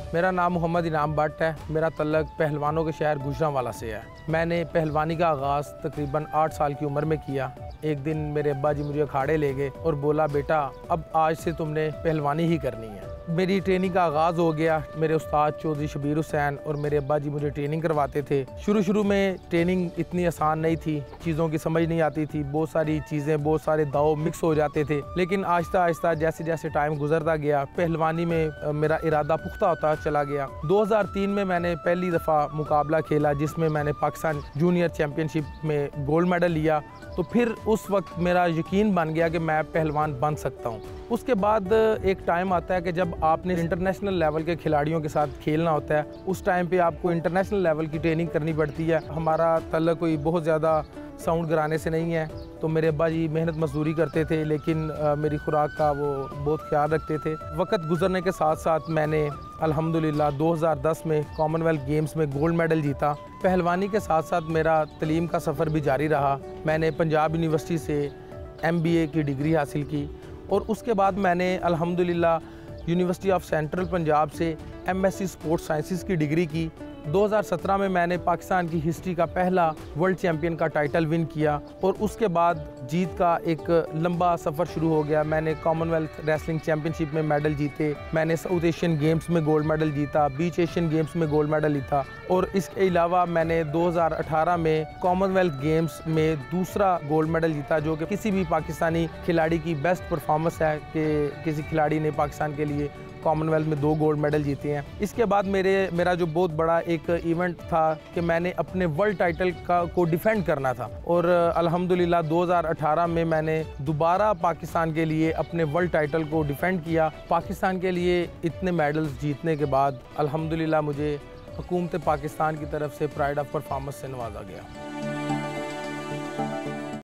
मेरा नाम मोहम्मद इनाम भट्ट है। मेरा तल्लक पहलवानों के शहर गुजरांवाला से है। मैंने पहलवानी का आगाज़ तकरीबन 8 साल की उम्र में किया। एक दिन मेरे अब्बा जी मुझे अखाड़े ले गए और बोला, बेटा अब आज से तुमने पहलवानी ही करनी है। मेरी ट्रेनिंग का आगाज़ हो गया। मेरे उस्ताद चौधरी शबीर हुसैन और मेरे अब्बा जी मुझे ट्रेनिंग करवाते थे। शुरू में ट्रेनिंग इतनी आसान नहीं थी, चीज़ों की समझ नहीं आती थी, बहुत सारी चीज़ें, बहुत सारे दाव मिक्स हो जाते थे। लेकिन आहिस्ता आहिस्ता जैसे जैसे टाइम गुजरता गया, पहलवानी में मेरा इरादा पुख्ता होता चला गया। 2003 में मैंने पहली दफ़ा मुकाबला खेला, जिसमें मैंने पाकिस्तान जूनियर चैम्पियनशिप में गोल्ड मेडल लिया। तो फिर उस वक्त मेरा यकीन बन गया कि मैं पहलवान बन सकता हूँ। उसके बाद एक टाइम आता है कि जब आपने इंटरनेशनल लेवल के खिलाड़ियों के साथ खेलना होता है, उस टाइम पे आपको इंटरनेशनल लेवल की ट्रेनिंग करनी पड़ती है। हमारा तल्लक कोई बहुत ज़्यादा साउंड कराने से नहीं है, तो मेरे अब्बा जी मेहनत मजदूरी करते थे, लेकिन मेरी खुराक का वो बहुत ख्याल रखते थे। वक्त गुजरने के साथ साथ मैंने अल्हम्दुलिल्लाह 2010 में कॉमनवेल्थ गेम्स में गोल्ड मेडल जीता। पहलवानी के साथ साथ मेरा तलीम का सफ़र भी जारी रहा। मैंने पंजाब यूनिवर्सिटी से MBA की डिग्री हासिल की और उसके बाद मैंने अल्हम्दुलिल्लाह यूनिवर्सिटी ऑफ सेंट्रल पंजाब से MSc स्पोर्ट्स साइंसेस की डिग्री की। 2017 में मैंने पाकिस्तान की हिस्ट्री का पहला वर्ल्ड चैम्पियन का टाइटल विन किया और उसके बाद जीत का एक लंबा सफ़र शुरू हो गया। मैंने कॉमनवेल्थ रेसलिंग चैम्पियनशिप में मेडल जीते, मैंने साउथ एशियन गेम्स में गोल्ड मेडल जीता, बीच एशियन गेम्स में गोल्ड मेडल जीता और इसके अलावा मैंने 2018 में कॉमनवेल्थ गेम्स में दूसरा गोल्ड मेडल जीता, जो कि किसी भी पाकिस्तानी खिलाड़ी की बेस्ट परफॉर्मेंस है कि किसी खिलाड़ी ने पाकिस्तान के लिए कॉमनवेल्थ में 2 गोल्ड मेडल जीते हैं। इसके बाद मेरा जो बहुत बड़ा एक इवेंट था कि मैंने अपने वर्ल्ड टाइटल को डिफेंड करना था और अल्हम्दुलिल्लाह 2018 में मैंने दोबारा पाकिस्तान के लिए अपने वर्ल्ड टाइटल को डिफेंड किया। पाकिस्तान के लिए इतने मेडल्स जीतने के बाद अल्हम्दुलिल्लाह मुझे हुकूमत पाकिस्तान की तरफ से प्राइड ऑफ परफॉर्मेंस से नवाजा गया।